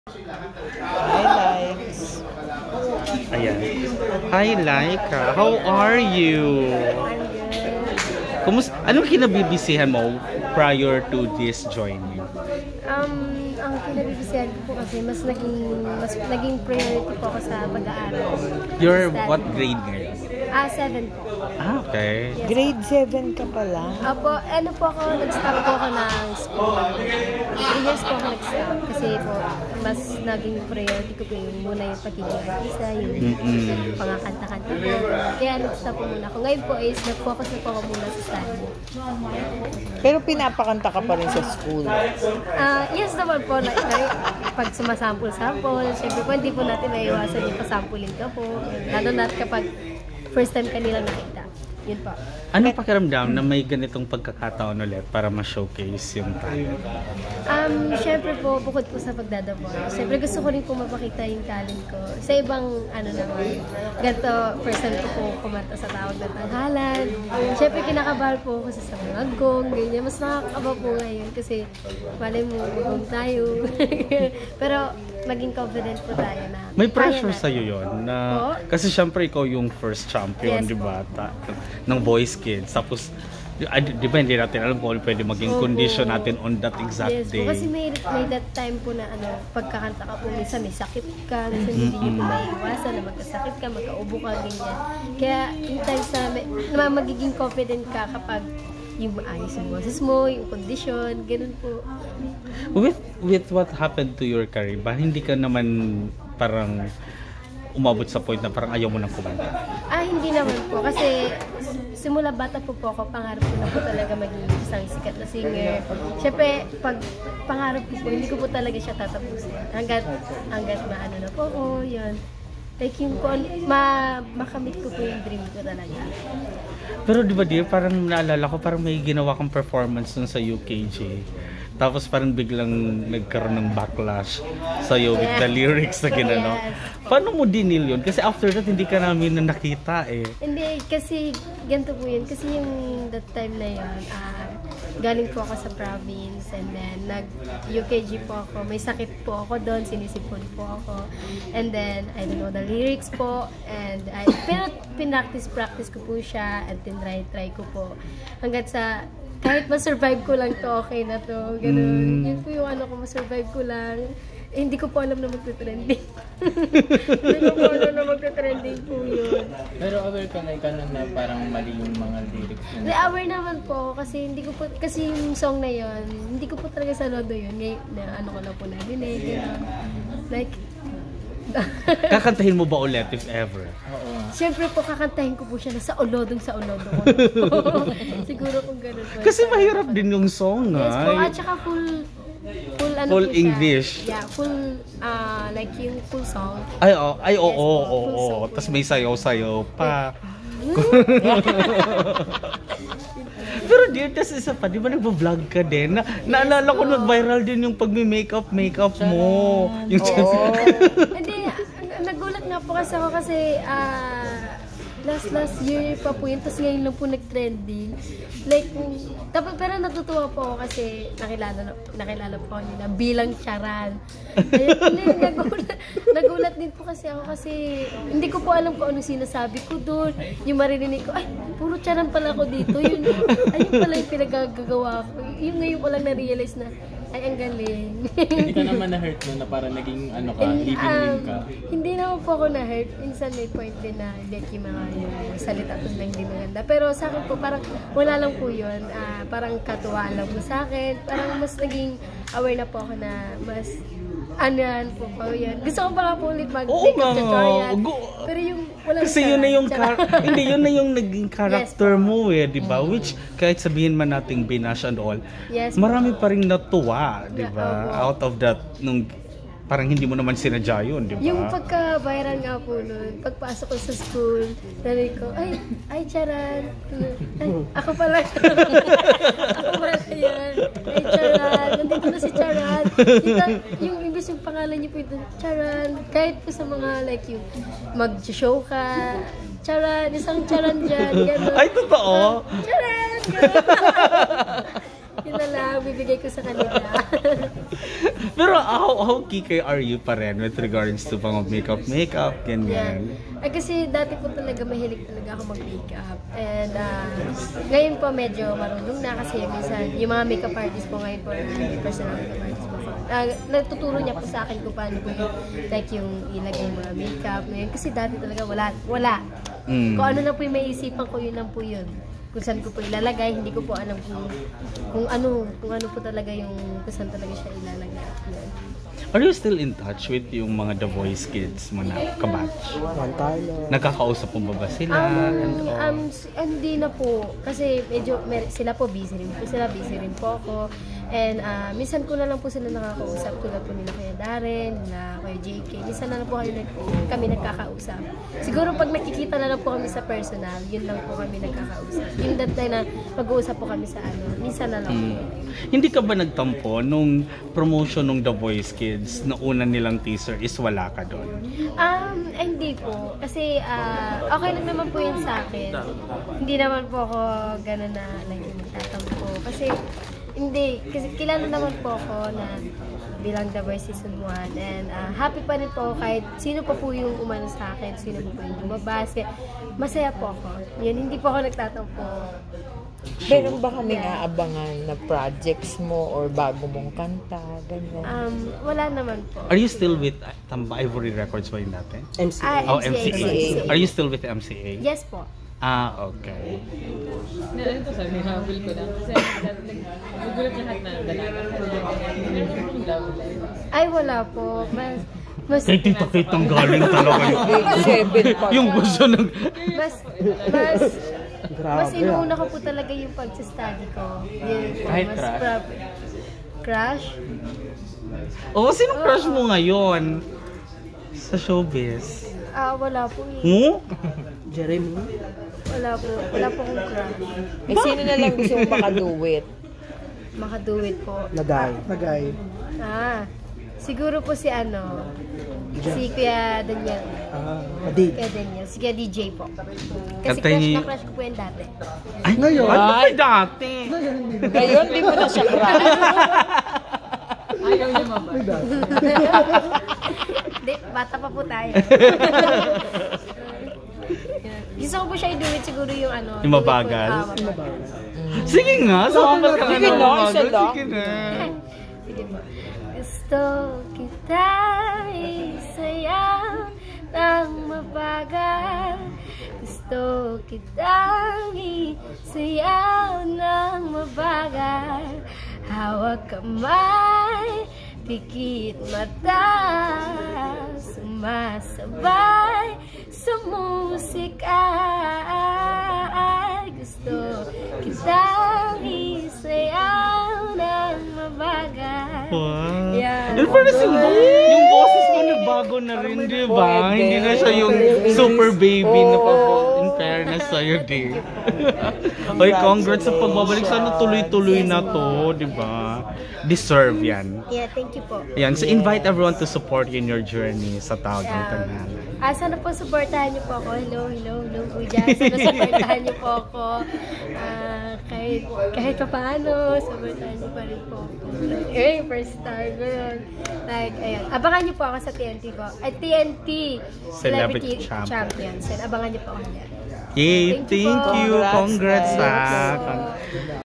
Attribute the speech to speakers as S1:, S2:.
S1: Hi, Likes.
S2: Ayan. Hi, Laika. How are you? Anong kinabibisihan mo prior to this joining?
S3: Ang kinabibisihan ko po kasi mas naging priority po ako sa pag-aaral.
S2: You're what grade ngayon?
S3: 7 po.
S2: Okay.
S3: Yes.
S1: Grade 7 ka pala.
S3: Apo, nag-stop po ako ng school. 3 years po ako nag-stop kasi po mas naging priority ko po yung muna yung pagiging artista, yung pangakanta-kanta po. Kaya nag-stop po muna ako. Ngayon po is nag-focus na po ako muna sa study.
S1: Pero pinapakanta ka pa rin sa school.
S3: Yes naman po, pag sumasample-sample, syempre po hindi po natin naiwasan yung pasampling ka po. Lalo na kapag first time kanila nakita. Yun po.
S2: Anong pakiramdam na may ganitong pagkakataon ulit para ma-showcase yung talent?
S3: Syempre po, bukod po sa pagdadabor, syempre gusto ko rin po mapakita yung talent ko. Sa ibang, naman, ganito, first time ko po kumanta sa tawag na tanghalan. Syempre kinakabahan po ako sa mga gong, ganyan. Mas nakakaba po ngayon kasi malay mo, gong tayo. Pero maging confident po tayo na
S2: May pressure sa'yo yun na kasi syempre ikaw yung first champion,
S3: Yes,
S2: di ba? Ng Boys Kids. Tapos, di ba hindi natin alam kung pwede maging condition natin on that exact
S3: yes,
S2: day.
S3: Kasi may that time po na pagkakanta ka po, minsan may sakit ka, minsan hindi nyo po maiiwasan na magkasakit ka, magkaubo ka, ganyan. Kaya yung times na magiging confident ka kapag yung maayos yung boses mo, yung condition, ganun po.
S2: With what happened to your career, ba hindi ka naman parang umabot sa point na parang ayaw mo nang kumanta?
S3: Hindi naman po. Kasi simula bata po ako, pangarap ko na po talaga maging isang sikat na singer. Siyempre, pag pangarap ko po, hindi ko po talaga siya tatapusin. Hanggat maano na po ako, yun. Like yung makamit ko po yung dream ko talaga.
S2: Pero di ba parang naalala ko, parang may ginawa kang performance dun sa UKJ. Tapos parang biglang nagkaroon ng backlash sa'yo with the lyrics na ginano.
S3: Yes.
S2: Paano mo dinil yun? Kasi after that, hindi ka namin nakita eh.
S3: Hindi, kasi ganito po yun. Kasi yung that time na yun, galing po ako sa province and then nag-UKG po ako. May sakit po ako doon, sinisipon po ako. And then, I don't know the lyrics po. And pero pinractice ko po siya and tinry ko po. Hanggat sa kahit ma-survive ko lang to, okay na to, gano'n. Yun po yung ma-survive ko lang. Hindi ko po alam na magte-trending. Hindi ko po alam na magte-trending po yun.
S4: Pero aware ka na parang mali yung mga lyrics mo?
S3: Aware naman po, kasi kasi yung song na yun, hindi ko po talaga sa lodo yun. Ngayon, ko na po narinig, gano'n. Like,
S2: kakantahin mo ba ulit if ever?
S4: Oo.
S3: siyempre po kakantahin ko po siya na sa olodong ko. Siguro kung gano'n po.
S2: Kasi mahirap din yung song,
S3: yes po, at saka full
S2: full
S3: po
S2: English.
S3: siya. Yeah, full like yung full song.
S2: Oo. Tapos may sayaw-sayaw pa. Pero dear, tas isa pa, di ba nagpa-vlog ka din? Naalala ko nag-viral din yung pag-makeup mo. Yung
S3: Hindi, nagulat nga po kasi ako kasi last year pa po yun, tapos ngayon lang po nag-trending. Like, pero natutuwa po ako kasi nakilala po ako nila bilang Charan. Ayun, nagulat din po kasi ako kasi hindi ko po alam kung anong sinasabi ko doon. Yung maririnig ko, ay, puro Charan pala ako dito. Ayun pala yung pinagagagawa ko. Yung ngayon ko lang na-realize na, ay, ang galing.
S4: Hindi ka naman na-hurt mo na parang naging living ka?
S3: Hindi naman po ako na-hurt. Minsan may point din na yung mga salita ko lang hindi maganda. Pero sa akin po, parang wala lang po yun. Parang katuwaan lang po sa akin. Parang mas naging aware na po ako na mas po yan. Gusto ko pa nga po ulit mag-makeup tutorial. Pero yung walang
S2: kasi yun na yung hindi, yun na yung naging character mo eh, di ba? Which kahit sabihin man nating binash and all, marami pa rin natuwa, di ba? Out of that, nung parang hindi mo naman sinadya yun, di ba?
S3: Yung pagka-viral nga po nun, pagpasok ko sa school, narinig ko, ay, Charan. Ay, ako pala. Ako pala yan. Ay, Charan. Nandito na si Charan. Yung imbis yung pangalan niyo po ito, Charan. Kahit po sa mga like yung mag-show ka, Charan, isang Charan dyan. Gano'n.
S2: Ay, totoo?
S3: Charan! Gano'n. Yun na lang. bibigay ko sa kanila.
S2: Pero how kikay are you pa rin with regards to pang makeup, ganyan?
S3: Ay, kasi dati po talaga mahilig talaga ako mag-makeup. And ngayon po medyo marunong na kasi minsan yung mga makeup artist po ngayon po, personal makeup artist po ko. Nagtuturo niya po sa akin kung paano po like yung ilagay yung mga makeup ngayon. Kasi dati talaga wala. Kung ano na po yung maiisipan ko, yun lang po yun. Kung saan ko po ilalagay, hindi ko po alam kung ano po talaga yung kung saan talaga siya ilalagay. Yun.
S2: Are you still in touch with yung mga The Voice kids mo na kabatch? Nakakausap mo ba sila?
S3: Hindi na po. Kasi medyo sila po busy rin po. Busy rin po ako. And minsan ko na lang po sila nakakausap. Tulad po nila Kuya Darren, nila Kuya JK. Minsan na lang po kami nagkakausap. Siguro pag nakikita na lang po kami sa personal, yun lang po kami nagkakausap. Yung that time na mag-uusap po kami sa minsan na lang po.
S2: Hindi ka ba nagtampo nung promotion ng The Voice Kids na una nilang teaser is wala ka doon?
S3: Hindi po. Kasi okay lang naman po yun sa akin. Hindi naman po ako gano'n na nagtatampo. Kasi hindi. Kasi kilala naman po ako na bilang The Voice Season 1. And happy pa rin po kahit sino pa po yung umano sa akin, sino pa po yung lumabas. Kaya masaya po ako. Yun, hindi po ako nagtatampo.
S1: Meron ba kami aabangan na projects mo or bago mong kanta? Ganyan.
S3: Wala naman po.
S2: Are you still with Tamba Ivory Records ba yun natin?
S3: MCA.
S2: Oh, MCA. Are you still with MCA?
S3: Yes po.
S2: Okay.
S5: Ito sabi, habol ko lang. Kasi nagugulat lahat na dalaga.
S3: Ay, wala po. Mas
S2: Kita-kitang galing talaga yun. Yung gusto ng...
S3: Mas inuuna ko po talaga yung pag-study ko. Yun po,
S4: Kahit
S3: mas
S4: crush?
S3: Crush?
S2: Oh, sino crush mo ngayon? Sa showbiz?
S3: Wala po eh.
S2: Mo?
S1: Jeremy?
S3: Wala po akong crush.
S1: Eh, sino na lang gusto mong makaduet?
S3: Makaduit po.
S1: Nagay.
S3: Siguro po si si Kuya Daniel. Kuya Daniel. Si Kuya DJ po. Kasi crush ko po yan dati.
S2: Ay, ngayon? Ay, dati.
S1: Ngayon, di mo na siya crush.
S5: Ayaw niya maba.
S3: Hindi, bata pa po tayo. Gusto ko po siya i-duet siguro yung
S2: Yung mabagal? Sige nga, sumabal ka
S1: Sige na, isa lang.
S2: Sige na.
S3: Sige po. Gusto kita isayaw ng mabagal. Gusto kitang isayaw ng mabagal. Hawak kamay, pikit mata, sumasabay sa musika. Gusto kitang isayaw ng mabagal.
S2: Wow.
S3: Yeah.
S2: And for yung boses mo nagbago na rin, di ba? Hindi na siya yung super baby na in fairness sa'yo, di. Oy, congrats sa pagbabalik. Sana tuloy-tuloy na to, di ba? Deserve yan.
S3: Yeah, thank you po.
S2: Yan, so invite everyone to support you in your journey sa tawag ng tanghalan.
S3: Sana po supportahan niyo po ako. Hello po dyan. Sana supportahan niyo po ako. Kahit pa paano, supportahan niyo pa rin po ako. First star, gano'n. Like, ayan. Abangan niyo po ako sa TNT po. At TNT Celebrity Champions. And abangan niyo po ako dyan.
S2: Yay, thank you.
S1: Congrats,
S2: Congrats.